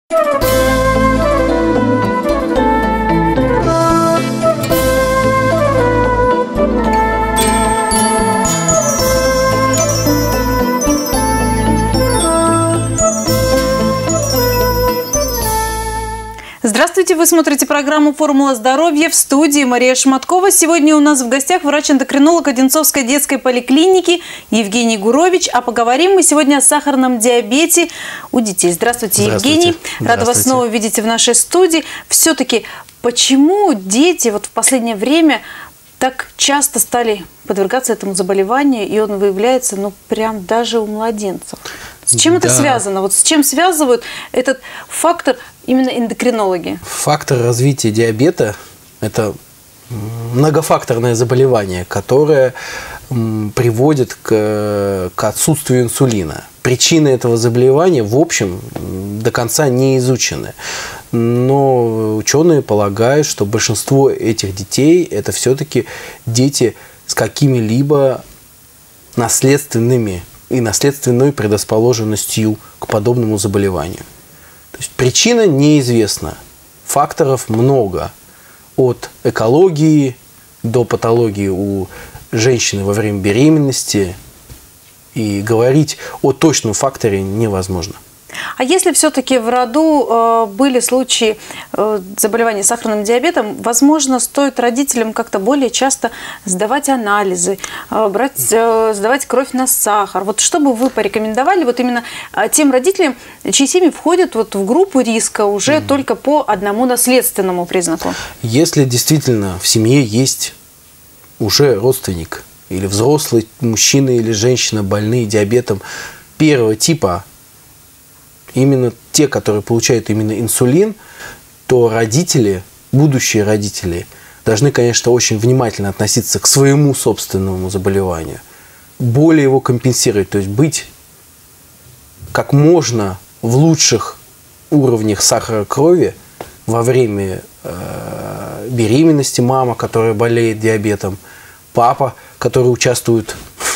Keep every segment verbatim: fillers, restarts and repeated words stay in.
Здравствуйте, вы смотрите программу «Формула здоровья», в студии Мария Шматкова. Сегодня у нас в гостях врач-эндокринолог Одинцовской детской поликлиники Евгений Гурович. А поговорим мы сегодня о сахарном диабете у детей. Здравствуйте, Здравствуйте. Евгений. Рада вас снова видеть в нашей студии. Все-таки почему дети вот в последнее время так часто стали подвергаться этому заболеванию, и он выявляется, ну, прям даже у младенцев? С чем это да. связано? Вот с чем связывают этот фактор именно эндокринологи? Фактор развития диабета – это многофакторное заболевание, которое приводит к, к отсутствию инсулина. Причины этого заболевания, в общем, до конца не изучены. Но ученые полагают, что большинство этих детей – это все-таки дети с какими-либо наследственными и наследственной предрасположенностью к подобному заболеванию. То есть причина неизвестна, факторов много, от экологии до патологии у женщины во время беременности, и говорить о точном факторе невозможно. А если все-таки в роду э, были случаи э, заболевания сахарным диабетом, возможно, стоит родителям как-то более часто сдавать анализы, э, брать, э, сдавать кровь на сахар. Вот что бы вы порекомендовали вот именно э, тем родителям, чьи семьи входят вот в группу риска уже mm. только по одному наследственному признаку? Если действительно в семье есть уже родственник или взрослый мужчина или женщина, больные диабетом первого типа, именно те, которые получают именно инсулин, то родители, будущие родители, должны, конечно, очень внимательно относиться к своему собственному заболеванию, более его компенсировать, то есть быть как можно в лучших уровнях сахара крови во время э, беременности, мама, которая болеет диабетом, папа, который участвует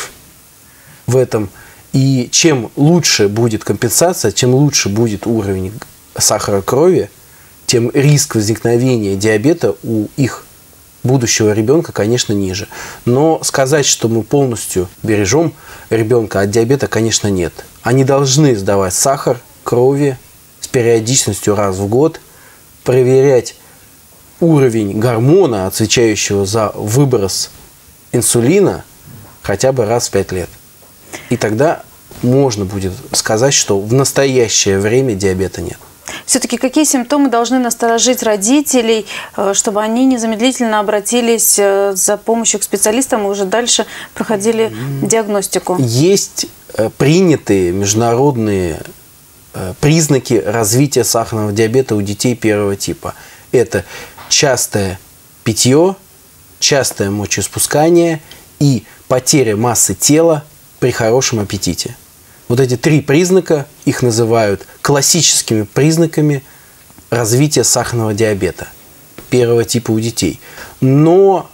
в этом. И чем лучше будет компенсация, чем лучше будет уровень сахара крови, тем риск возникновения диабета у их будущего ребенка, конечно, ниже. Но сказать, что мы полностью бережем ребенка от диабета, конечно, нет. Они должны сдавать сахар крови с периодичностью раз в год, проверять уровень гормона, отвечающего за выброс инсулина, хотя бы раз в пять лет. И тогда можно будет сказать, что в настоящее время диабета нет. Все-таки какие симптомы должны насторожить родителей, чтобы они незамедлительно обратились за помощью к специалистам и уже дальше проходили диагностику? Есть принятые международные признаки развития сахарного диабета у детей первого типа. Это частое питье, частое мочеиспускание и потеря массы тела при хорошем аппетите. Вот эти три признака, их называют классическими признаками развития сахарного диабета первого типа у детей. Но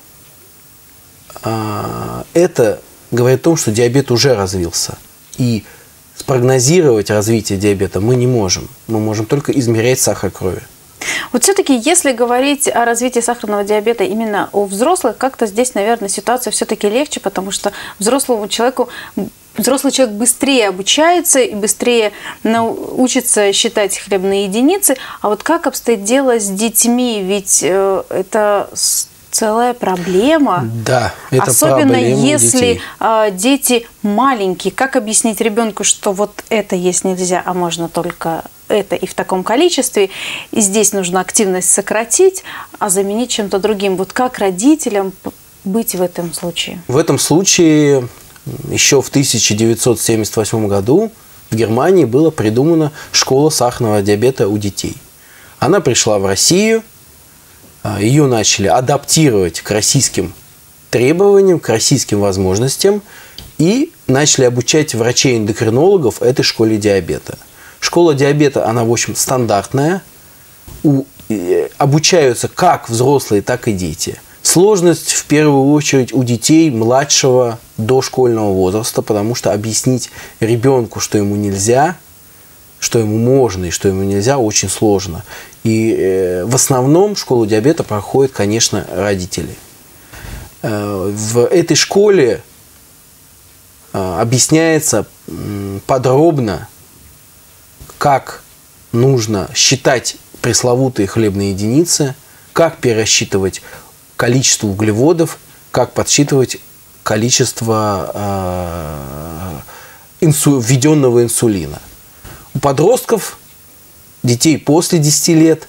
э, это говорит о том, что диабет уже развился. И спрогнозировать развитие диабета мы не можем. Мы можем только измерять сахар крови. Вот все-таки, если говорить о развитии сахарного диабета именно у взрослых, как-то здесь, наверное, ситуация все-таки легче, потому что взрослому человеку, взрослый человек быстрее обучается и быстрее учится считать хлебные единицы. А вот как обстоит дело с детьми? Ведь э, это целая проблема. Да, это особенно если э, дети маленькие. Как объяснить ребенку, что вот это есть нельзя, а можно только это и в таком количестве, и здесь нужно активность сократить, а заменить чем-то другим. Вот как родителям быть в этом случае? В этом случае еще в тысяча девятьсот семьдесят восьмом году в Германии была придумана школа сахарного диабета у детей. Она пришла в Россию, ее начали адаптировать к российским требованиям, к российским возможностям и начали обучать врачей-эндокринологов этой школе диабета. Школа диабета, она, в общем, стандартная. У, э, обучаются как взрослые, так и дети. Сложность, в первую очередь, у детей младшего дошкольного возраста, потому что объяснить ребенку, что ему нельзя, что ему можно и что ему нельзя, очень сложно. И э, в основном школу диабета проходят, конечно, родители. Э, в этой школе э, объясняется э, подробно, как нужно считать пресловутые хлебные единицы, как пересчитывать количество углеводов, как подсчитывать количество э, инсу, введенного инсулина. У подростков, детей после десяти лет,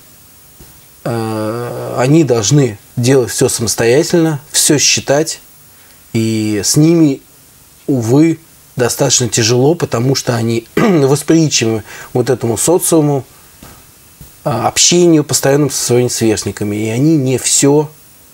э, они должны делать все самостоятельно, все считать, и с ними, увы, достаточно тяжело, потому что они восприимчивы вот этому социуму, общению постоянно со своими сверстниками, и они не все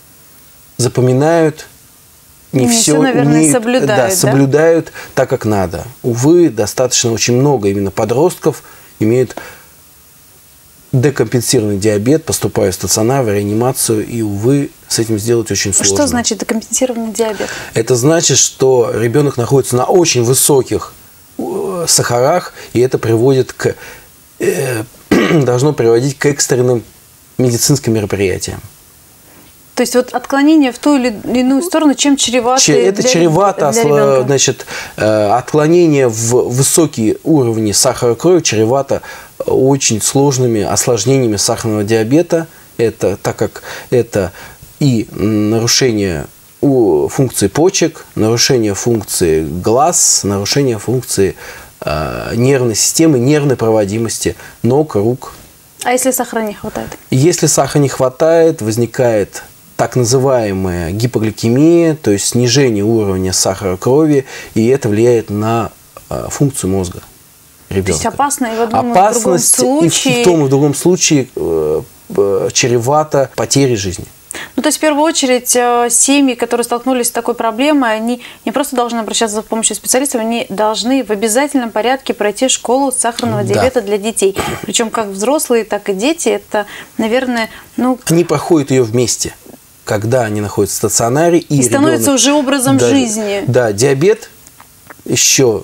запоминают, не, не все, все наверное, умеют, соблюдают, да, да? соблюдают так, как надо. Увы, достаточно очень много именно подростков имеют декомпенсированный диабет, поступают в стационар, в реанимацию, и, увы, с этим сделать очень сложно. Что значит декомпенсированный диабет? Это значит, что ребенок находится на очень высоких сахарах, и это приводит к, э, должно приводить к экстренным медицинским мероприятиям. То есть вот отклонение в ту или иную сторону, чем чревато? Это для, чревато, для значит, отклонение в высокие уровни сахара крови чревато очень сложными осложнениями сахарного диабета. Это так как это и нарушение функции почек, нарушение функции глаз, нарушение функции э, нервной системы, нервной проводимости ног, рук. А если сахара не хватает? Если сахара не хватает, возникает так называемая гипогликемия, то есть снижение уровня сахара крови, и это влияет на э, функцию мозга ребенка. То есть опасно и в одном и в другом случае? И в том и в другом случае э, э, чревато потерей жизни. Ну, то есть, в первую очередь, семьи, которые столкнулись с такой проблемой, они не просто должны обращаться за помощью специалистов, они должны в обязательном порядке пройти школу сахарного диабета да. для детей. Причем как взрослые, так и дети. Это, наверное, ну... Они проходят ее вместе, когда они находятся в стационаре. И, и становится ребенок... уже образом да, жизни. Да, диабет еще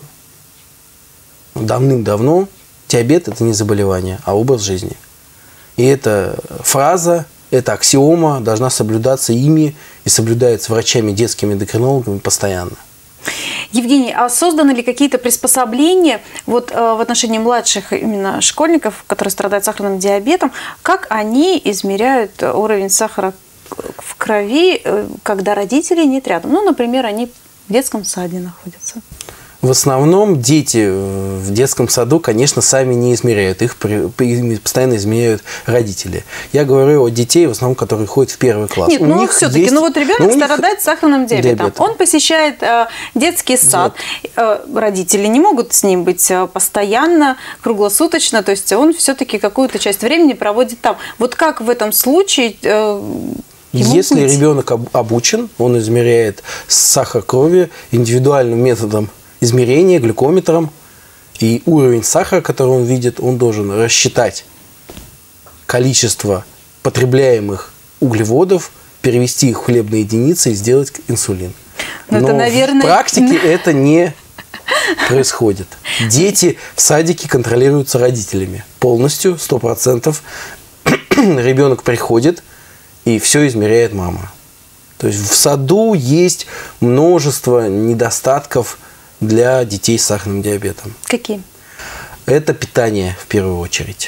давным-давно. Диабет – это не заболевание, а образ жизни. И эта фраза... Эта аксиома должна соблюдаться ими и соблюдается врачами, детскими эндокринологами постоянно. Евгений, а созданы ли какие-то приспособления вот, э, в отношении младших именно школьников, которые страдают сахарным диабетом, как они измеряют уровень сахара в крови, э, когда родителей нет рядом? Ну, например, они в детском саде находятся. В основном дети в детском саду, конечно, сами не измеряют. Их постоянно измеряют родители. Я говорю о детей, в основном, которые ходят в первый класс. Нет, у ну все-таки, есть... ну вот ребенок ну, страдает сахарным диабетом. Диабет. Он посещает э, детский сад. Да. Э, родители не могут с ним быть постоянно, круглосуточно. То есть он все-таки какую-то часть времени проводит там. Вот как в этом случае... Э, Если быть? Ребенок обучен, он измеряет сахар крови индивидуальным методом измерения, глюкометром, и уровень сахара, который он видит, он должен рассчитать количество потребляемых углеводов, перевести их в хлебные единицы и сделать инсулин. Но, Но это, наверное... в практике это не происходит. Дети в садике контролируются родителями полностью, сто процентов. Ребенок приходит, и все измеряет мама. То есть в саду есть множество недостатков для детей с сахарным диабетом. Какие? Это питание в первую очередь.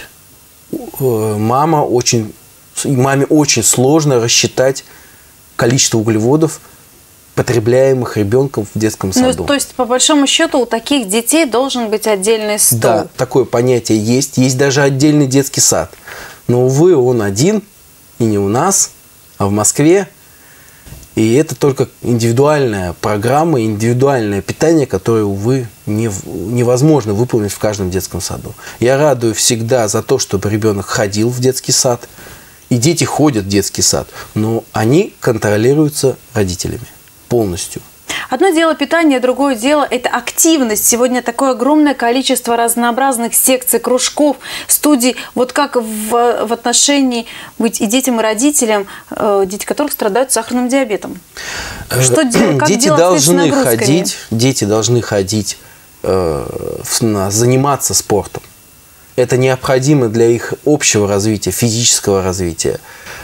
Мама очень, маме очень сложно рассчитать количество углеводов, потребляемых ребенком в детском саду. Ну, то есть, по большому счету, у таких детей должен быть отдельный стол? Да, такое понятие есть. Есть даже отдельный детский сад. Но, увы, он один, и не у нас, а в Москве. И это только индивидуальная программа, индивидуальное питание, которое, увы, не, невозможно выполнить в каждом детском саду. Я радую всегда за то, чтобы ребенок ходил в детский сад. И дети ходят в детский сад, но они контролируются родителями полностью. Одно дело питание, другое дело – это активность. Сегодня такое огромное количество разнообразных секций, кружков, студий. Вот как в, в отношении быть и детям, и родителям, э, дети которых страдают сахарным диабетом? Что делать? Как дети делать должны ходить, дети должны ходить, э, на, заниматься спортом. Это необходимо для их общего развития, физического развития.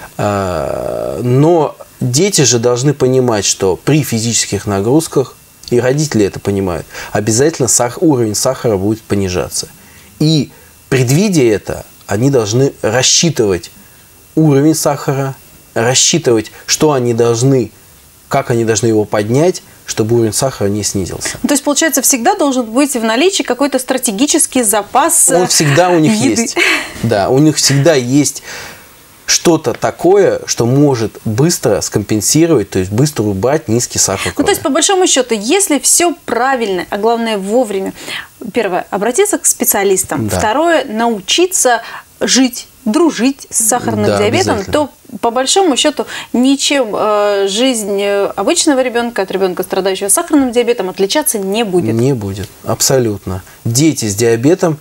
Но дети же должны понимать, что при физических нагрузках, и родители это понимают, обязательно сах- уровень сахара будет понижаться. И предвидя это, они должны рассчитывать уровень сахара, рассчитывать, что они должны, как они должны его поднять, чтобы уровень сахара не снизился. То есть, получается, всегда должен быть в наличии какой-то стратегический запас еды. Он всегда у них еды. Есть. Да, у них всегда есть что-то такое, что может быстро скомпенсировать, то есть быстро убрать низкий сахар крови. Ну, то есть, по большому счету, если все правильно, а главное вовремя, первое, обратиться к специалистам, да. Второе, научиться жить, дружить с сахарным да, диабетом, то по большому счету ничем э, жизнь обычного ребенка от ребенка, страдающего сахарным диабетом, отличаться не будет. Не будет, абсолютно. Дети с диабетом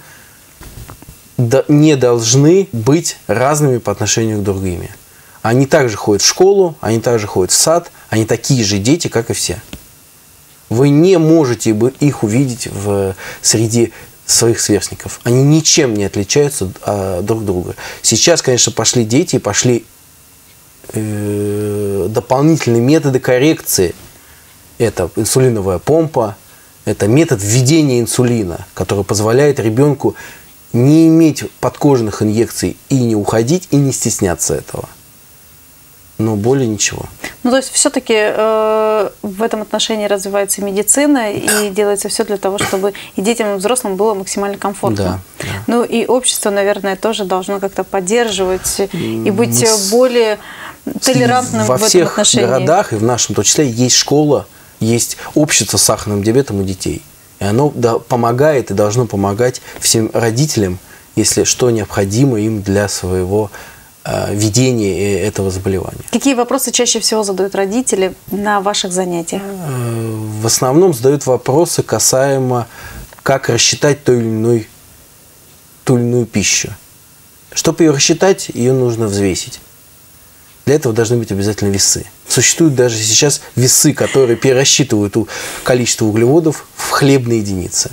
не должны быть разными по отношению к другим. Они также ходят в школу, они также ходят в сад, они такие же дети, как и все. Вы не можете их увидеть в среди своих сверстников. Они ничем не отличаются а, друг от друга. Сейчас, конечно, пошли дети, пошли э, дополнительные методы коррекции. Это инсулиновая помпа, это метод введения инсулина, который позволяет ребенку не иметь подкожных инъекций и не уходить, и не стесняться этого. Но более ничего. Ну, то есть, все-таки э, в этом отношении развивается медицина, и делается все для того, чтобы и детям, и взрослым было максимально комфортно. Да, да. Ну, и общество, наверное, тоже должно как-то поддерживать и быть Мы более толерантным во в этом всех отношении. городах, и в нашем в том числе, есть школа, есть общество с сахарным диабетом у детей. И оно помогает и должно помогать всем родителям, если что необходимо им для своего э, ведения этого заболевания. Какие вопросы чаще всего задают родители на ваших занятиях? В основном задают вопросы касаемо, как рассчитать ту или иную, ту или иную пищу. Чтобы ее рассчитать, ее нужно взвесить. Для этого должны быть обязательно весы. Существуют даже сейчас весы, которые перерасчитывают количество углеводов в хлебные единицы.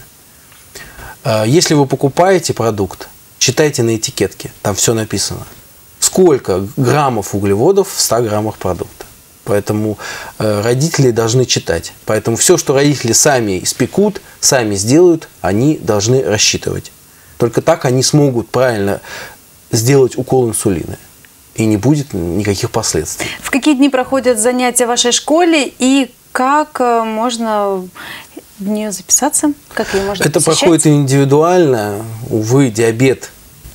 Если вы покупаете продукт, читайте на этикетке, там все написано. Сколько граммов углеводов в ста граммах продукта. Поэтому родители должны читать. Поэтому все, что родители сами испекут, сами сделают, они должны рассчитывать. Только так они смогут правильно сделать укол инсулина. И не будет никаких последствий. В какие дни проходят занятия в вашей школе и как можно в нее записаться? Как ее можно Это посещать? проходит индивидуально. Увы, диабет.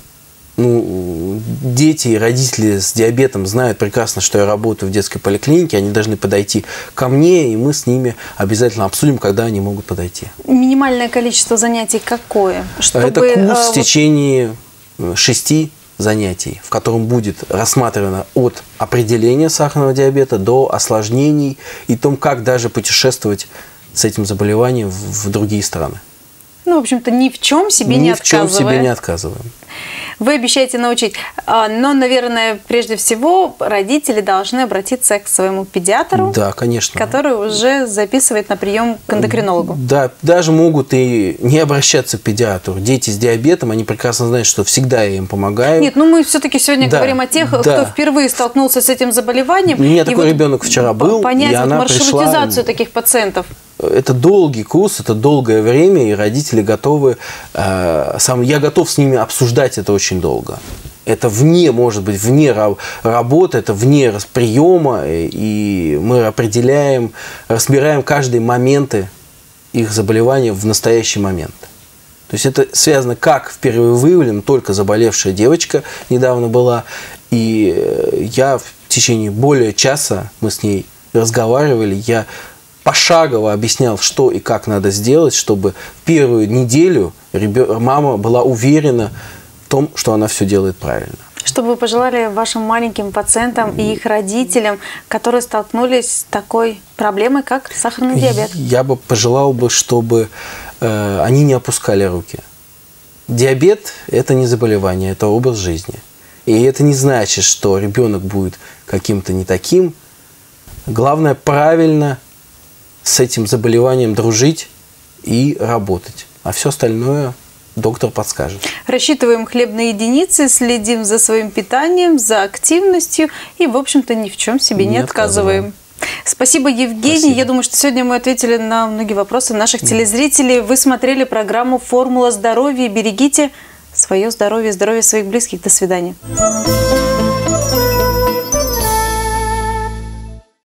Ну, дети и родители с диабетом знают прекрасно, что я работаю в детской поликлинике. Они должны подойти ко мне, и мы с ними обязательно обсудим, когда они могут подойти. Минимальное количество занятий какое? Чтобы, Это курс э, в течение шести занятий, в котором будет рассматривано от определения сахарного диабета до осложнений и том, как даже путешествовать с этим заболеванием в другие страны. Ну, в общем-то, ни в чем себе ни не в чем отказывая. себе не отказываем. Вы обещаете научить. Но, наверное, прежде всего родители должны обратиться к своему педиатру, да, конечно, который уже записывает на прием к эндокринологу. Да, даже могут и не обращаться к педиатру. Дети с диабетом, они прекрасно знают, что всегда я им помогаю. Нет, ну мы все-таки сегодня да, говорим о тех, да. кто впервые столкнулся с этим заболеванием. У меня и такой вот ребенок вчера был, понять и вот она маршрутизацию пришла... таких пациентов. Это долгий курс, это долгое время, и родители готовы, э, сам, я готов с ними обсуждать это очень долго. Это вне, может быть, вне работы, это вне приема, и мы определяем, разбираем каждые моменты их заболевания в настоящий момент. То есть это связано, как впервые выявлена только заболевшая девочка недавно была, и я в течение более часа, мы с ней разговаривали, я пошагово объяснял, что и как надо сделать, чтобы в первую неделю ребё... мама была уверена в том, что она все делает правильно. Что бы вы пожелали вашим маленьким пациентам и их родителям, которые столкнулись с такой проблемой, как сахарный диабет? Я бы пожелал, бы, чтобы э, они не опускали руки. Диабет – это не заболевание, это образ жизни. И это не значит, что ребенок будет каким-то не таким. Главное правильно с этим заболеванием дружить и работать. А все остальное доктор подскажет. Рассчитываем хлебные единицы, следим за своим питанием, за активностью и, в общем-то, ни в чем себе не, не отказываем. отказываем. Спасибо, Евгений. Спасибо. Я думаю, что сегодня мы ответили на многие вопросы наших телезрителей. Вы смотрели программу «Формула здоровья». Берегите свое здоровье, здоровье своих близких. До свидания.